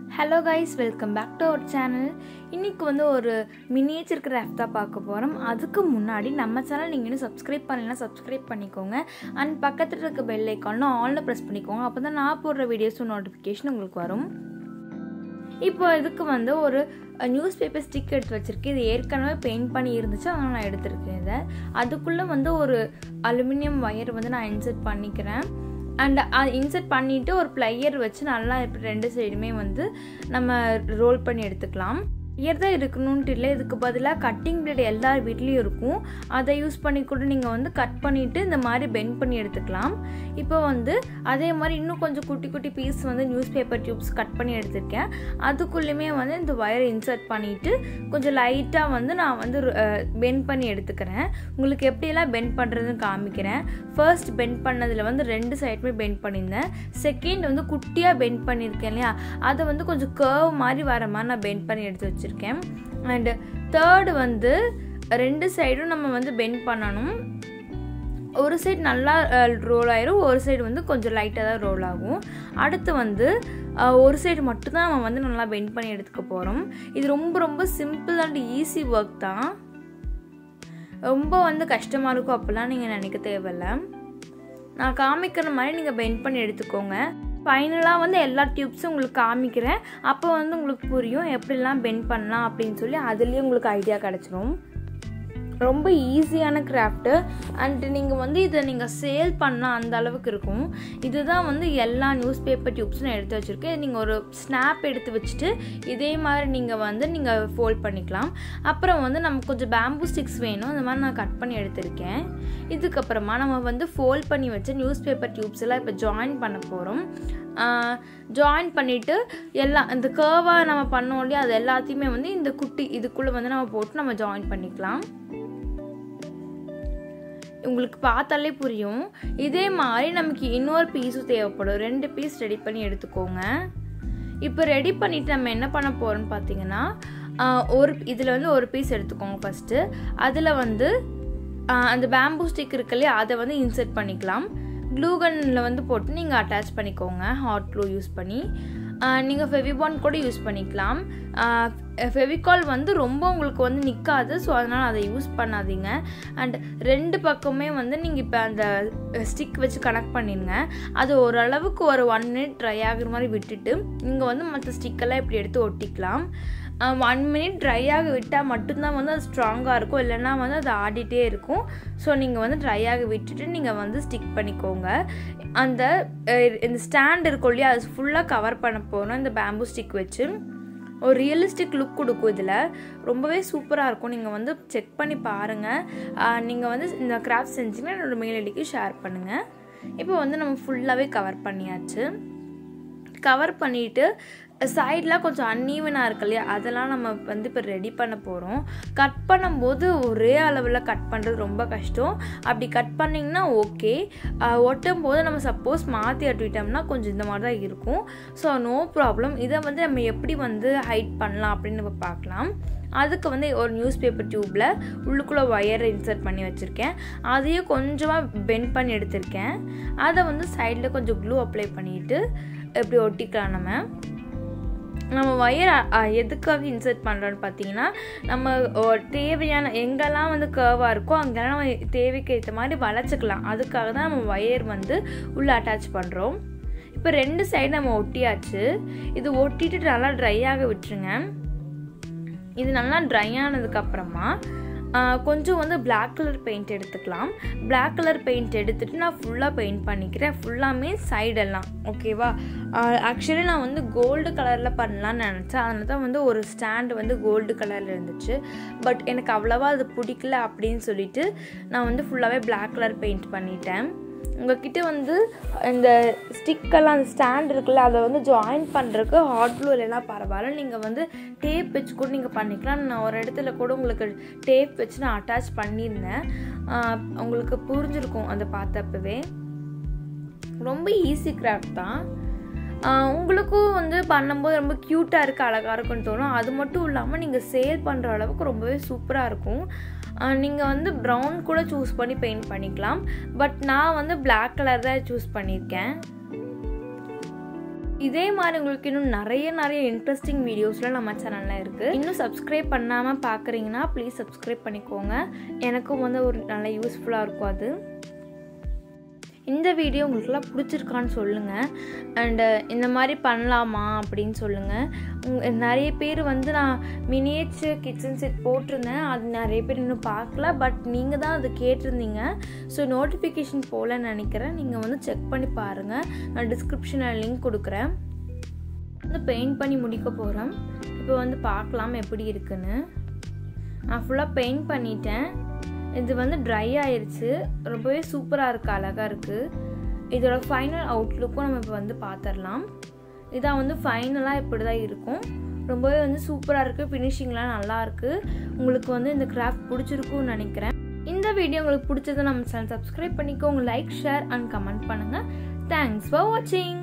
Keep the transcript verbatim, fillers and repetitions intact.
Hello guys, welcome back to our channel. இன்னைக்கு வந்து ஒரு மினியேச்சர் கிராஃப்ட் தான் பார்க்க போறோம். அதுக்கு முன்னாடி நம்ம சேனல் நீங்க இன்னும் subscribe பண்ணலனா subscribe பண்ணிக்கோங்க and பக்கத்துல இருக்க bell icon-ல all-ல press பண்ணிக்கோங்க. அப்பதான் நான் போடுற வீடியோஸ் நோட்டிஃபிகேஷன் உங்களுக்கு வரும். இப்போ இதுக்கு வந்து ஒரு நியூஸ் பேப்பர் ஸ்டிக் எடுத்து வச்சிருக்கேன். இது ஏற்கனவே பெயிண்ட் பண்ணி இருந்துச்சு, அதனால நான் எடுத்துருக்கேன். இதை அதுக்குள்ள வந்து ஒரு அலுமினியம் வயர் வந்து நான் இன்சர்ட் பண்ணிக்கிறேன். அண்ட் இன்சர்ட் பண்ணிவிட்டு ஒரு ப்ளையர் வச்சு நல்லா இப்படி ரெண்டு சைடுமே வந்து நம்ம ரோல் பண்ணி எடுத்துக்கலாம். இயர் தான் இருக்கணும்ட்டு இல்லை, இதுக்கு பதிலாக கட்டிங் பிளேட் எல்லார் வீட்லேயும் இருக்கும். அதை யூஸ் பண்ணி கூட நீங்கள் வந்து கட் பண்ணிவிட்டு இந்த மாதிரி பெண்ட் பண்ணி எடுத்துக்கலாம். இப்போ வந்து அதே மாதிரி இன்னும் கொஞ்சம் குட்டி குட்டி பீஸ் வந்து நியூஸ் பேப்பர் டியூப்ஸ் கட் பண்ணி எடுத்துருக்கேன். அதுக்குள்ளேயுமே வந்து இந்த ஒயரை இன்சர்ட் பண்ணிவிட்டு கொஞ்சம் லைட்டாக வந்து நான் வந்து பெண்ட் பண்ணி எடுத்துக்கிறேன். உங்களுக்கு எப்படியெல்லாம் பெண்ட் பண்ணுறதுன்னு காமிக்கிறேன். ஃபர்ஸ்ட் பெண்ட் பண்ணதில் வந்து ரெண்டு சைடுமே பெண்ட் பண்ணியிருந்தேன். செகண்ட் வந்து குட்டியாக பெண்ட் பண்ணியிருக்கேன் இல்லையா, அதை வந்து கொஞ்சம் கர்வ் மாதிரி வர மாதிரி நான் பெண்ட் பண்ணி எடுத்து வச்சுருக்கேன். அண்ட் தேர்டு வந்து ரெண்டு சைடும் நம்ம வந்து பெண்ட் பண்ணணும். ஒரு சைடு நல்லா ரோல் ஆயிரும், ஒரு சைடு வந்து கொஞ்சம் லைட்டாக தான் ரோல் ஆகும். அடுத்து வந்து ஒரு சைடு மட்டும்தான் நம்ம வந்து நல்லா பெண்ட் பண்ணி எடுத்துக்க போகிறோம். இது ரொம்ப ரொம்ப சிம்பிள் அண்ட் ஈஸி ஒர்க் தான். ரொம்ப வந்து கஷ்டமாக இருக்கும் அப்போல்லாம் நீங்கள் நினைக்க தேவையில்லை. நான் காமிக்கிற மாதிரி நீங்கள் பெண்ட் பண்ணி எடுத்துக்கோங்க. ஃபைனலாக வந்து எல்லா டியூப்ஸும் உங்களுக்கு காமிக்கிறேன். அப்போ வந்து உங்களுக்கு புரியும் எப்படிலாம் பெண்ட் பண்ணலாம் அப்படின்னு சொல்லி அதுலேயே உங்களுக்கு ஐடியா கிடச்சிரும். ரொம்ப ஈஸியான கிராஃப்ட்டு அண்ட் நீங்கள் வந்து இதை நீங்கள் சேல் பண்ணால் அந்த அளவுக்கு இருக்கும். இதுதான் வந்து எல்லா நியூஸ் பேப்பர் டியூப்ஸும் நான் எடுத்து வச்சுருக்கேன். நீங்கள் ஒரு ஸ்னாப் எடுத்து வச்சுட்டு இதே மாதிரி நீங்கள் வந்து நீங்கள் ஃபோல்ட் பண்ணிக்கலாம். அப்புறம் வந்து நமக்கு கொஞ்சம் பேம்பூ ஸ்டிக்ஸ் வேணும், அந்த மாதிரி நான் கட் பண்ணி எடுத்திருக்கேன். இதுக்கப்புறமா நம்ம வந்து ஃபோல்ட் பண்ணி வச்ச நியூஸ் பேப்பர் டியூப்ஸ் எல்லாம் இப்போ ஜாயின் பண்ண போகிறோம். ஜாயின் பண்ணிவிட்டு எல்லாம் இந்த கர்வாக நம்ம பண்ணோம் இல்லையா, அது எல்லாத்தையுமே வந்து இந்த குட்டி இதுக்குள்ளே வந்து நம்ம போட்டு நம்ம ஜாயின் பண்ணிக்கலாம். உங்களுக்கு பார்த்தாலே புரியும். இதே மாதிரி நமக்கு இன்னொரு பீஸும் தேவைப்படும். ரெண்டு பீஸ் ரெடி பண்ணி எடுத்துக்கோங்க. இப்போ ரெடி பண்ணிவிட்டு நம்ம என்ன பண்ண போகிறோம்னு பார்த்தீங்கன்னா, ஒரு இதில் வந்து ஒரு பீஸ் எடுத்துக்கோங்க ஃபஸ்ட்டு. அதில் வந்து அந்த பேம்பூ ஸ்டிக் இருக்கு இல்லையா, அதை வந்து இன்சர்ட் பண்ணிக்கலாம். க்ளூ கன்னில் வந்து போட்டு நீங்கள் அட்டாச் பண்ணிக்கோங்க ஹாட் க்ளூ யூஸ் பண்ணி. நீங்கள் ஃபெவிபாண்ட் கூட யூஸ் பண்ணிக்கலாம். ஃபெவிகால் வந்து ரொம்ப உங்களுக்கு வந்து நிற்காது, ஸோ அதனால் அதை யூஸ் பண்ணாதீங்க. அண்ட் ரெண்டு பக்கமே வந்து நீங்கள் இப்போ அந்த ஸ்டிக் வச்சு கனெக்ட் பண்ணிடுங்க. அது ஓரளவுக்கு ஒரு ஒன் மினிட் ட்ரை ஆகிற மாதிரி விட்டுட்டு நீங்கள் வந்து மற்ற ஸ்டிக்கெல்லாம் இப்படி எடுத்து ஒட்டிக்கலாம். ஒன் மினிட் ட்ரை ஆக விட்டால் மட்டும்தான் வந்து அது ஸ்ட்ராங்காக இருக்கும், இல்லைன்னா வந்து அது ஆடிட்டே இருக்கும். ஸோ நீங்கள் வந்து ட்ரை ஆக விட்டுட்டு நீங்கள் வந்து ஸ்டிக் பண்ணிக்கோங்க. அந்த இந்த ஸ்டாண்ட் இருக்கும் இல்லையா, அது ஃபுல்லாக கவர் பண்ண போகணும் இந்த பேம்பூ ஸ்டிக் வச்சு. ஒரு ரியலிஸ்டிக் லுக் கொடுக்கும். இதில் ரொம்பவே சூப்பராக இருக்கும். நீங்கள் வந்து செக் பண்ணி பாருங்கள். நீங்கள் வந்து இந்த கிராஃப்ட் செஞ்சிங்கன்னா என்னோடய மெயில் ஐடிக்கு ஷேர் பண்ணுங்கள். இப்போ வந்து நம்ம ஃபுல்லாகவே கவர் பண்ணியாச்சு. கவர் பண்ணிவிட்டு சைடெலாம் கொஞ்சம் அன்ஈவனாக இருக்கு இல்லையா, அதெல்லாம் நம்ம வந்து இப்போ ரெடி பண்ண போகிறோம். கட் பண்ணும்போது ஒரே அளவில் கட் பண்ணுறது ரொம்ப கஷ்டம். அப்படி கட் பண்ணிங்கன்னா ஓகே, ஒட்டும் போது நம்ம சப்போஸ் மாற்றி ஒட்டிட்டோம்னா கொஞ்சம் இந்த மாதிரி தான் இருக்கும். So no problem. இதை வந்து நம்ம எப்படி வந்து ஹைட் பண்ணலாம் அப்படின்னு நம்ம பார்க்கலாம். அதுக்கு வந்து ஒரு நியூஸ் பேப்பர் டியூப்பில் உள்ளுக்குள்ளே ஒயரை இன்சர்ட் பண்ணி வச்சுருக்கேன். அதையும் கொஞ்சமாக பெண்ட் பண்ணி எடுத்திருக்கேன். அதை வந்து சைடில் கொஞ்சம் க்ளூ அப்ளை பண்ணிவிட்டு எப்படி ஒட்டிக்கலாம். நம்ம நம்ம ஒயர் எதுக்காக இன்சர்ட் பண்ணுறோன்னு பார்த்தீங்கன்னா, நம்ம தேவையான எங்கெல்லாம் வந்து கர்வாக இருக்கோ அங்கெல்லாம் நம்ம தேவைக்கு ஏற்ற மாதிரி வளைச்சிக்கலாம். அதுக்காக தான் நம்ம ஒயர் வந்து உள்ளே அட்டாச் பண்ணுறோம். இப்போ ரெண்டு சைடு நம்ம ஒட்டியாச்சு. இது ஒட்டிட்டு நல்லா ட்ரை ஆக விட்டுருங்க. இது நல்லா ட்ரை ஆனதுக்கப்புறமா கொஞ்சம் வந்து பிளாக் கலர் பெயிண்ட் எடுத்துக்கலாம். பிளாக் கலர் பெயிண்ட் எடுத்துகிட்டு நான் ஃபுல்லாக பெயிண்ட் பண்ணிக்கிறேன். ஃபுல்லாமே சைடெல்லாம் ஓகேவா. ஆக்சுவலி நான் வந்து கோல்டு கலரில் பண்ணலான்னு நினச்சேன். அதனால தான் வந்து ஒரு ஸ்டாண்டு வந்து கோல்டு கலரில் இருந்துச்சு. பட் எனக்கு அவ்வளோவா அது பிடிக்கல அப்படின்னு சொல்லிட்டு நான் வந்து ஃபுல்லாகவே பிளாக் கலர் பெயிண்ட் பண்ணிட்டேன். உங்கள்கிட்ட வந்து இந்த ஸ்டிக்கெல்லாம் அந்த ஸ்டாண்ட் இருக்குல்ல, அதை வந்து ஜாயின் பண்ணுறதுக்கு ஹாட் க்ளூ இல்லைன்னா பரவாயில்ல, நீங்கள் வந்து டேப் வச்சு கூட நீங்கள் பண்ணிக்கலாம். நான் ஒரு இடத்துல கூட உங்களுக்கு டேப் வச்சு நான் அட்டாச் பண்ணியிருந்தேன். உங்களுக்கு புரிஞ்சிருக்கும் அதை பார்த்தப்பவே. ரொம்ப ஈஸி கிராஃப்ட் தான். உங்களுக்கும் வந்து பண்ணும்போது ரொம்ப க்யூட்டாக இருக்குது, அழகாக இருக்குன்னு தோணும். அது மட்டும் இல்லாமல் நீங்கள் சேல் பண்ணுற அளவுக்கு ரொம்பவே சூப்பராக இருக்கும். நீங்கள் வந்து ப்ரௌன் கூட சூஸ் பண்ணி பெயிண்ட் பண்ணிக்கலாம். பட் நான் வந்து பிளாக் கலர் தான் சூஸ் பண்ணியிருக்கேன். இதே மாதிரி உங்களுக்கு இன்னும் நிறைய நிறைய இன்ட்ரெஸ்டிங் வீடியோஸ்லாம் நம்ம சேனலில் இருக்குது. இன்னும் சப்ஸ்கிரைப் பண்ணாமல் பார்க்குறீங்கன்னா ப்ளீஸ் சப்ஸ்கிரைப் பண்ணிக்கோங்க. எனக்கும் வந்து ஒரு நல்ல யூஸ்ஃபுல்லாக இருக்கும் அது. இந்த வீடியோ உங்களுக்குலாம் பிடிச்சிருக்கான்னு சொல்லுங்கள். அண்டு இந்த மாதிரி பண்ணலாமா அப்படின்னு சொல்லுங்கள். நிறைய பேர் வந்து நான் மினியேச்சர் கிச்சன் செட் போட்டிருந்தேன், அது நிறைய பேர் இன்னும் பார்க்கல. பட் நீங்கள் தான் அது கேட்டிருந்தீங்க. ஸோ நோட்டிஃபிகேஷன் போகலன்னு நினைக்கிறேன். நீங்கள் வந்து செக் பண்ணி பாருங்கள். நான் டிஸ்கிரிப்ஷனில் லிங்க் கொடுக்குறேன். வந்து பெயிண்ட் பண்ணி முடிக்க போகிறேன். இப்போ வந்து பார்க்கலாம் எப்படி இருக்குன்னு. நான் ஃபுல்லாக பெயிண்ட் பண்ணிட்டேன். இது வந்து ட்ரை ஆயிடுச்சு. ரொம்பவே சூப்பராக இருக்குது, அழகாக இருக்குது. இதோட ஃபைனல் அவுட்லுக்கும் நம்ம இப்போ வந்து பார்த்துடலாம். இதான் வந்து ஃபைனலாக இப்படி தான் இருக்கும். ரொம்பவே வந்து சூப்பராக இருக்குது. ஃபினிஷிங்லாம் நல்லா இருக்குது. உங்களுக்கு வந்து இந்த கிராஃப்ட் பிடிச்சிருக்கும்னு நினைக்கிறேன். இந்த வீடியோ உங்களுக்கு பிடிச்சதை நம்ம சேனல் சப்ஸ்கிரைப் பண்ணிக்கோங்க. லைக், ஷேர் அண்ட் கமெண்ட் பண்ணுங்கள். தேங்க்ஸ் ஃபார் வாட்சிங்.